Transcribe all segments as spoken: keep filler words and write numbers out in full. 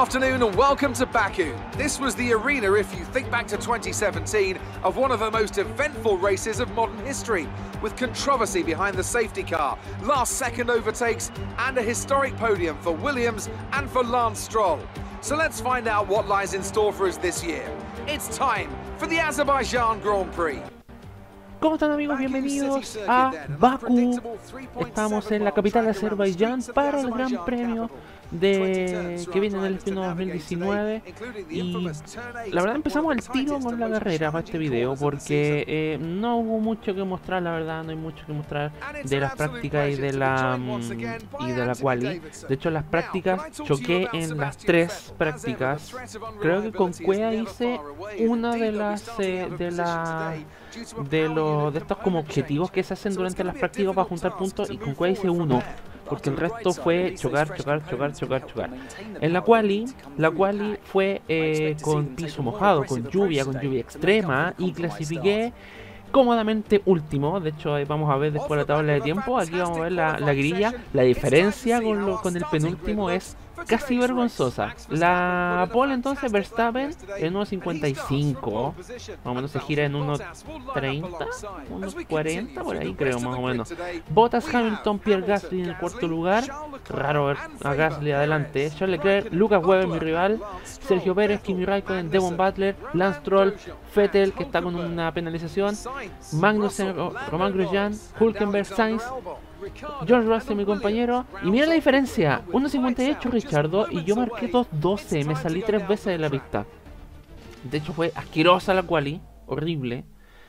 afternoon and welcome to Baku. This was the arena, if you think back to twenty seventeen, of one of the most eventful races of modern history, with controversy behind the safety car, last-second overtakes, and a historic podium for Williams and for Lance Stroll. So let's find out what lies in store for us this year. It's time for the Azerbaijan Grand Prix. ¿Cómo están, amigos? Bienvenidos a Baku. Estamos en la capital de Azerbaiyán para el Gran Premio de que viene en el año dos mil diecinueve. Y la verdad empezamos el tiro con la carrera para este video porque eh, no hubo mucho que mostrar, la verdad no hay mucho que mostrar de las prácticas y de la y de la quali. De hecho, las prácticas choqué en las tres prácticas. Creo que con Cuea hice una de las eh, de la de los de estos como objetivos que se hacen durante las prácticas para juntar puntos, y con Cuea hice uno, porque el resto fue chocar, chocar, chocar, chocar, chocar. En la quali, la quali fue eh, con piso mojado, con lluvia, con lluvia extrema, y clasifiqué cómodamente último. De hecho, ahí vamos a ver después la tabla de tiempo. Aquí vamos a ver la, la grilla. La diferencia con, lo, con el penúltimo es casi vergonzosa. La pole entonces Verstappen en uno cincuenta y cinco, más o menos se gira en uno treinta, uno cuarenta, por ahí creo más o menos. Bottas, Hamilton, Pierre Gasly en el cuarto lugar. Raro ver a Gasly adelante. Charles Leclerc, Lucas Webber, mi rival, Sergio Pérez, Kimi Raikkonen, Devon Butler, Lance Stroll, Vettel, que está con una penalización, Magnussen, Romain Grosjean, Hülkenberg, Sainz, George Russell, mi compañero. Y mira la diferencia, uno cincuenta y ocho Richardo y yo marqué dos doce, me salí tres veces de la pista. De hecho fue asquerosa la quali, horrible,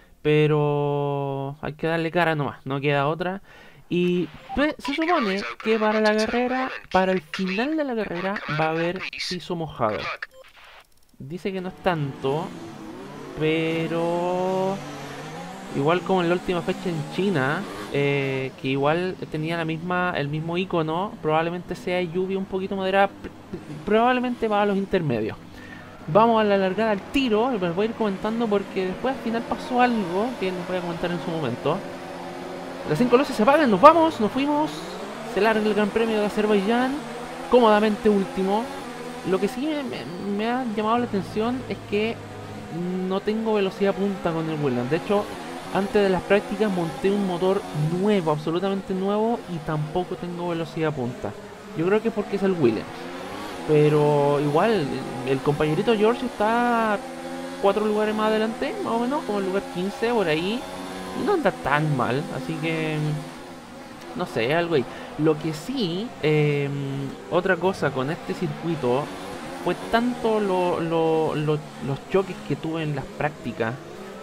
pero hay que darle cara nomás, no queda otra. Y pues, se supone que para la carrera, para el final de la carrera va a haber piso mojado. Dice que no es tanto, pero igual como en la última fecha en China, eh, que igual tenía la misma, el mismo icono, probablemente sea lluvia un poquito moderada, probablemente va a los intermedios. Vamos a la largada al tiro, les voy a ir comentando porque después al final pasó algo que les voy a comentar en su momento. Las cinco luces se apagan, nos vamos, nos fuimos, se larga el Gran Premio de Azerbaiyán, cómodamente último. Lo que sí me, me, me ha llamado la atención es que no tengo velocidad punta con el Williams. De hecho, antes de las prácticas monté un motor nuevo, absolutamente nuevo, y tampoco tengo velocidad punta. Yo creo que es porque es el Williams. Pero igual, el compañerito George está cuatro lugares más adelante, más o menos, como el lugar quince, por ahí. Y no anda tan mal, así que no sé, algo ahí. Lo que sí, eh, otra cosa con este circuito fue tanto lo, lo, lo, los choques que tuve en las prácticas,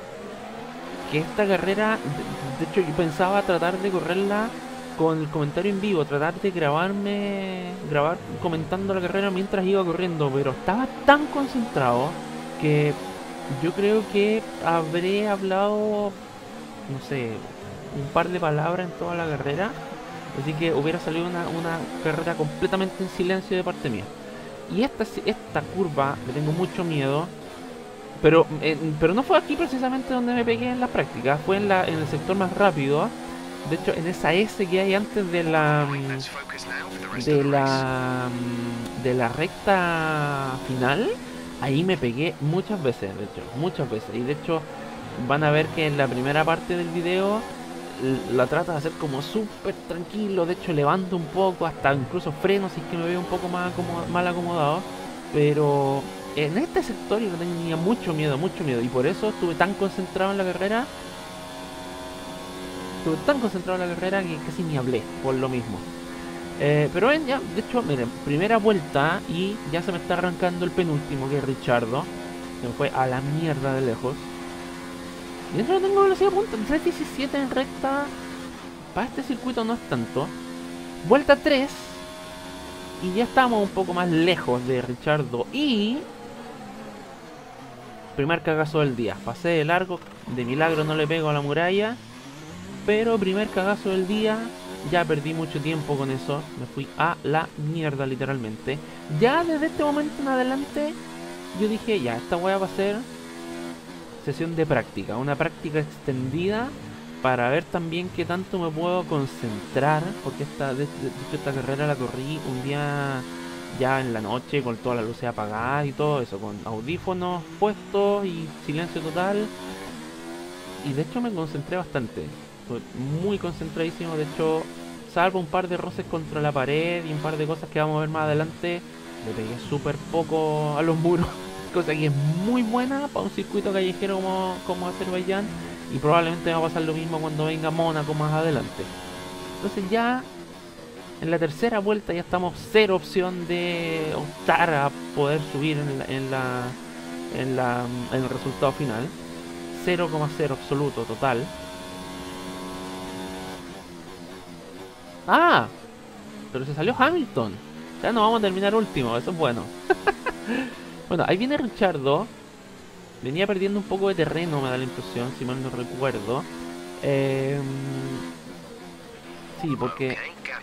que esta carrera, de, de hecho yo pensaba tratar de correrla con el comentario en vivo, tratar de grabarme, grabar comentando la carrera mientras iba corriendo, pero estaba tan concentrado que yo creo que habré hablado, no sé, un par de palabras en toda la carrera, así que hubiera salido una, una carrera completamente en silencio de parte mía. Y esta, esta curva le tengo mucho miedo, pero eh, pero no fue aquí precisamente donde me pegué en la práctica, fue en, la, en el sector más rápido. De hecho, en esa S que hay antes de la de la de la recta final, ahí me pegué muchas veces, de hecho, muchas veces. Y de hecho van a ver que en la primera parte del video la trata de hacer como súper tranquilo. De hecho levanto un poco, hasta incluso freno si es que me veo un poco más acomodo, mal acomodado. Pero en este sector yo tenía mucho miedo, mucho miedo. Y por eso estuve tan concentrado en la carrera. Estuve tan concentrado en la carrera que casi ni hablé por lo mismo. Eh, pero ven, ya, de hecho, miren, primera vuelta y ya se me está arrancando el penúltimo, que es Richardo. Se me fue a la mierda de lejos. Y dentro no tengo velocidad punta, tres diecisiete en recta. Para este circuito no es tanto. Vuelta tres. Y ya estamos un poco más lejos de Richardo. Y primer cagazo del día. Pasé de largo, de milagro no le pego a la muralla. Pero primer cagazo del día. Ya perdí mucho tiempo con eso. Me fui a la mierda literalmente. Ya desde este momento en adelante yo dije, ya, esta wea va a ser sesión de práctica, una práctica extendida para ver también qué tanto me puedo concentrar, porque esta, de, de, de esta carrera la corrí un día ya en la noche con todas las luces apagadas y todo eso, con audífonos puestos y silencio total. Y de hecho me concentré bastante, estuve muy concentradísimo. De hecho, salvo un par de roces contra la pared y un par de cosas que vamos a ver más adelante, le pegué súper poco a los muros, cosa que es muy buena para un circuito callejero como, como Azerbaiyán, y probablemente va a pasar lo mismo cuando venga Mónaco más adelante. Entonces ya en la tercera vuelta ya estamos cero opción de optar a poder subir en, la, en, la, en, la, en el resultado final. cero coma cero absoluto total. Ah, pero se salió Hamilton. Ya no vamos a terminar último, eso es bueno. Bueno, ahí viene Richardo. Venía perdiendo un poco de terreno, me da la impresión, si mal no recuerdo. Eh, sí, porque...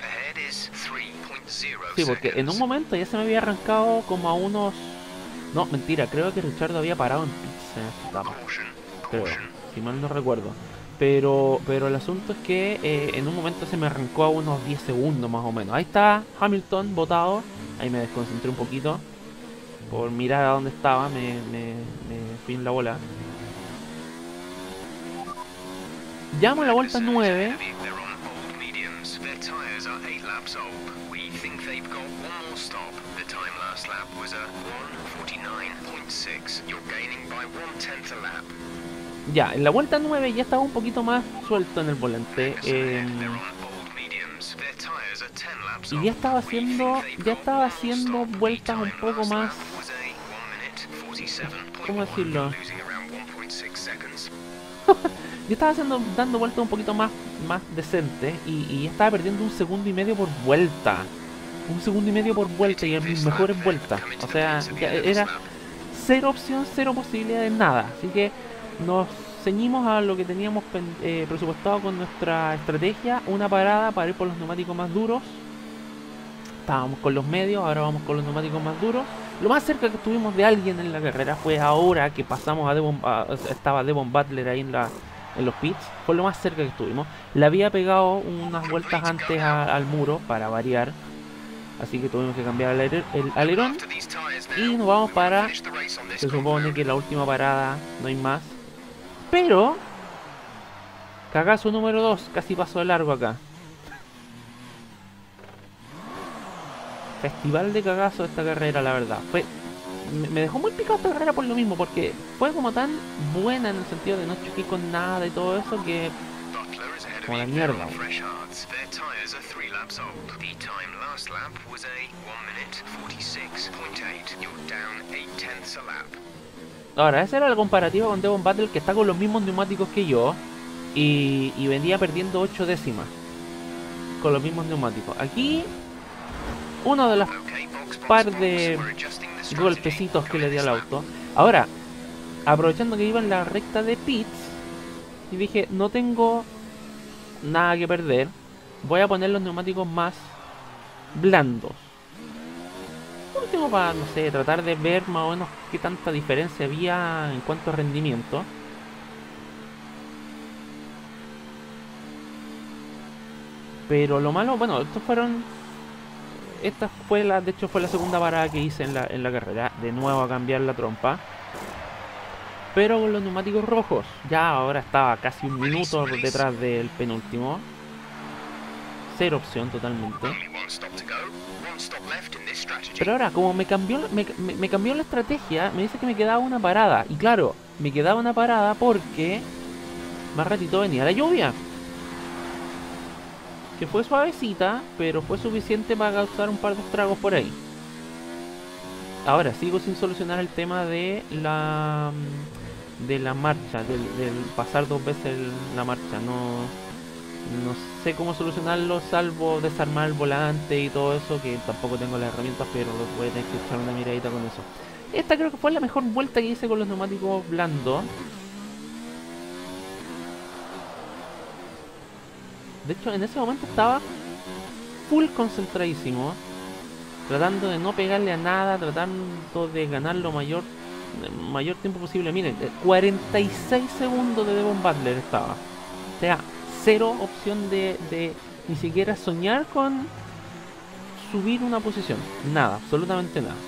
Sí, porque en un momento ya se me había arrancado como a unos... No, mentira, creo que Richardo había parado en pits en esta etapa. Creo, si mal no recuerdo. Pero pero el asunto es que eh, en un momento se me arrancó a unos diez segundos más o menos. Ahí está Hamilton botado. Ahí me desconcentré un poquito por mirar a dónde estaba. Me, me, me fui en la bola. Llamo a la vuelta nueve. Ya, en la vuelta nueve ya estaba un poquito más suelto en el volante. Eh, y ya estaba haciendo. Ya estaba haciendo vueltas un poco más. ¿Cómo decirlo? Yo estaba haciendo, dando vueltas un poquito más, más decente. Y, y ya estaba perdiendo un segundo y medio por vuelta. Un segundo y medio por vuelta y en mis mejores vueltas. O sea, ya era cero opción, cero posibilidad de nada. Así que nos ceñimos a lo que teníamos eh, presupuestado con nuestra estrategia. Una parada para ir por los neumáticos más duros. Estábamos con los medios, ahora vamos con los neumáticos más duros. Lo más cerca que estuvimos de alguien en la carrera fue ahora que pasamos a Devon, a, estaba Devon Butler ahí en, la, en los pits. Fue lo más cerca que estuvimos. Le había pegado unas vueltas antes a, al muro para variar. Así que tuvimos que cambiar el, aler, el alerón. Y nos vamos para... Se supone que la última parada, no hay más. Pero... Cagazo número dos, casi pasó de largo acá. Festival de cagazo esta carrera, la verdad. Fue, me, me dejó muy picado esta carrera por lo mismo, porque fue como tan buena en el sentido de no choqué con nada y todo eso que... Como la mierda. Ahora, esa era la comparativa con Devon Butler, que está con los mismos neumáticos que yo. Y, y venía perdiendo ocho décimas con los mismos neumáticos. Aquí, uno de los par de golpecitos que le di al auto. Ahora, aprovechando que iba en la recta de pits, y dije, no tengo nada que perder, voy a poner los neumáticos más blandos. Por último, para, no sé, tratar de ver más o menos qué tanta diferencia había en cuanto a rendimiento. Pero lo malo, bueno, estos fueron... Esta fue la, de hecho fue la segunda parada que hice en la, en la carrera. De nuevo a cambiar la trompa. Pero con los neumáticos rojos. Ya ahora estaba casi un minuto detrás del penúltimo. Cero opción totalmente. Pero ahora, como me cambió, me, me, me cambió la estrategia, me dice que me quedaba una parada. Y claro, me quedaba una parada porque más ratito venía la lluvia. Que fue suavecita, pero fue suficiente para causar un par de estragos por ahí. Ahora, sigo sin solucionar el tema de la de la marcha, del, del pasar dos veces el, la marcha. No, no sé cómo solucionarlo, salvo desarmar el volante y todo eso, que tampoco tengo las herramientas, pero voy a tener que echar una miradita con eso. Esta creo que fue la mejor vuelta que hice con los neumáticos blandos. De hecho, en ese momento estaba full concentradísimo, tratando de no pegarle a nada, tratando de ganar lo mayor mayor tiempo posible. Miren, cuarenta y seis segundos de Devon Butler estaba. O sea, cero opción de, de ni siquiera soñar con subir una posición. Nada, absolutamente nada.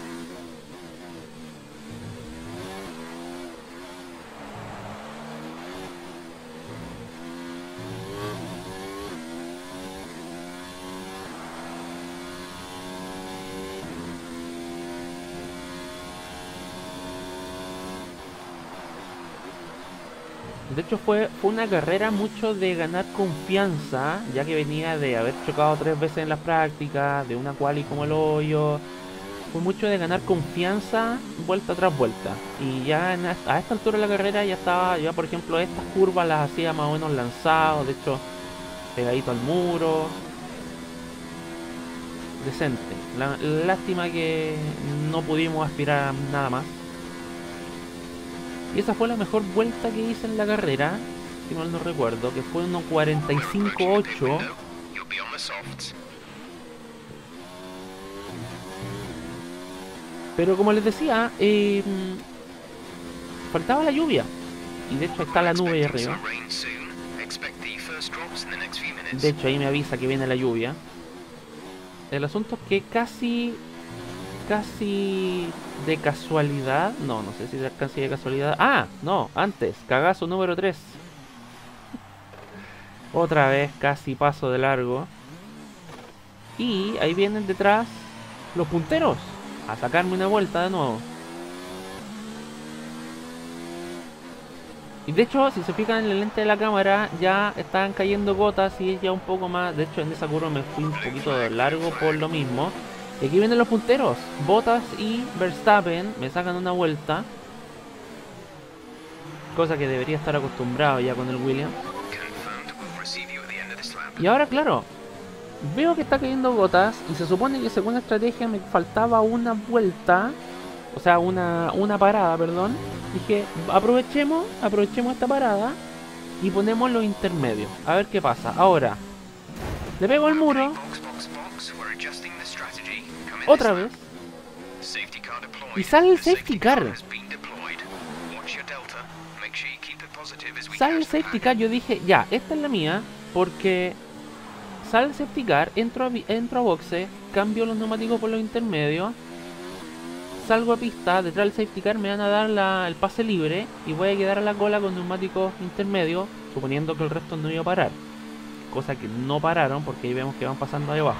De hecho fue, fue una carrera mucho de ganar confianza, ya que venía de haber chocado tres veces en las prácticas, de una quali como el hoyo. Fue mucho de ganar confianza vuelta tras vuelta. Y ya en, a esta altura de la carrera ya estaba, ya por ejemplo estas curvas las hacía más o menos lanzado, de hecho pegadito al muro. Decente. La, lástima que no pudimos aspirar a nada más. Y esa fue la mejor vuelta que hice en la carrera, si mal no recuerdo, que fue uno cuarenta y cinco ocho. Pero como les decía, eh, faltaba la lluvia. Y de hecho está la nube ahí arriba. De hecho ahí me avisa que viene la lluvia. El asunto es que casi... Casi de casualidad. No, no sé si es casi de casualidad. Ah, no, antes, cagazo número tres. Otra vez casi paso de largo. Y ahí vienen detrás los punteros a sacarme una vuelta de nuevo. Y de hecho, si se fijan en el lente de la cámara, ya están cayendo gotas y es ya un poco más. De hecho, en esa curva me fui un poquito de largo por lo mismo. Y aquí vienen los punteros, Bottas y Verstappen, me sacan una vuelta. Cosa que debería estar acostumbrado ya con el Williams. Y ahora claro, veo que está cayendo gotas y se supone que según la estrategia me faltaba una vuelta. O sea, una, una parada, perdón. Dije, aprovechemos, aprovechemos esta parada y ponemos los intermedios. A ver qué pasa. Ahora, le pego al muro. Otra vez. Y sale el safety car. Sale el safety car. Yo dije, ya, esta es la mía. Porque sale el safety car, entro a, entro a boxe, cambio los neumáticos por los intermedios, salgo a pista, detrás del safety car me van a dar la, el pase libre y voy a quedar a la cola con neumáticos intermedios, suponiendo que el resto no iba a parar. Cosa que no pararon porque ahí vemos que van pasando ahí abajo.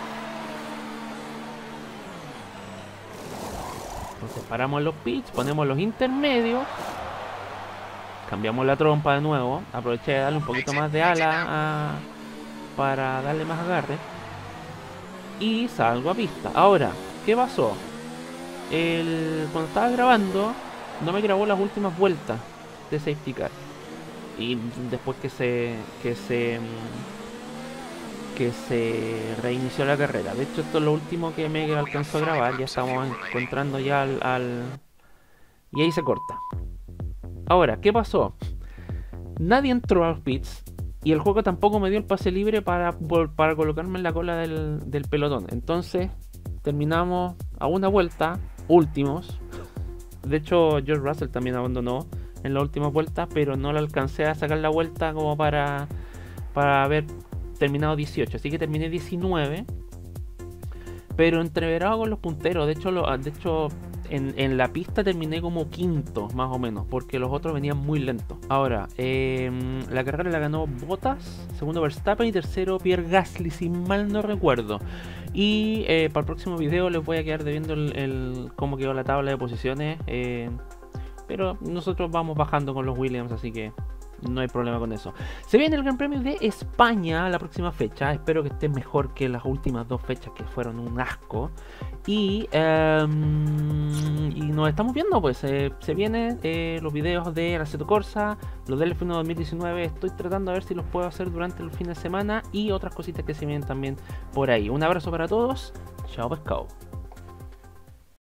Entonces paramos los pits, ponemos los intermedios, cambiamos la trompa de nuevo, aproveché de darle un poquito más de ala a, para darle más agarre y salgo a pista. Ahora, ¿qué pasó? El, cuando estaba grabando no me grabó las últimas vueltas de safety car y después que se que se que se reinició la carrera. De hecho esto es lo último que me alcanzó a grabar. Ya estamos encontrando ya al, al... y ahí se corta. Ahora, ¿qué pasó? Nadie entró a los pits y el juego tampoco me dio el pase libre para, para colocarme en la cola del, del pelotón. Entonces terminamos a una vuelta, últimos. De hecho George Russell también abandonó en la última vuelta, pero no le alcancé a sacar la vuelta como para, para haber terminado dieciocho. Así que terminé diecinueve. Pero entreverado con los punteros. De hecho, lo, de hecho en, en la pista terminé como quinto, más o menos, porque los otros venían muy lentos. Ahora, eh, la carrera la ganó Bottas, segundo Verstappen y tercero Pierre Gasly, si mal no recuerdo. Y eh, para el próximo video les voy a quedar debiendo el, el cómo quedó la tabla de posiciones. Eh, pero nosotros vamos bajando con los Williams, así que no hay problema con eso. Se viene el Gran Premio de España la próxima fecha. Espero que esté mejor que las últimas dos fechas que fueron un asco. Y, um, y nos estamos viendo, pues. Eh, se vienen eh, los videos de Assetto Corsa, los del F uno dos mil diecinueve. Estoy tratando de ver si los puedo hacer durante el fin de semana. Y otras cositas que se vienen también por ahí. Un abrazo para todos. Chao, pescado.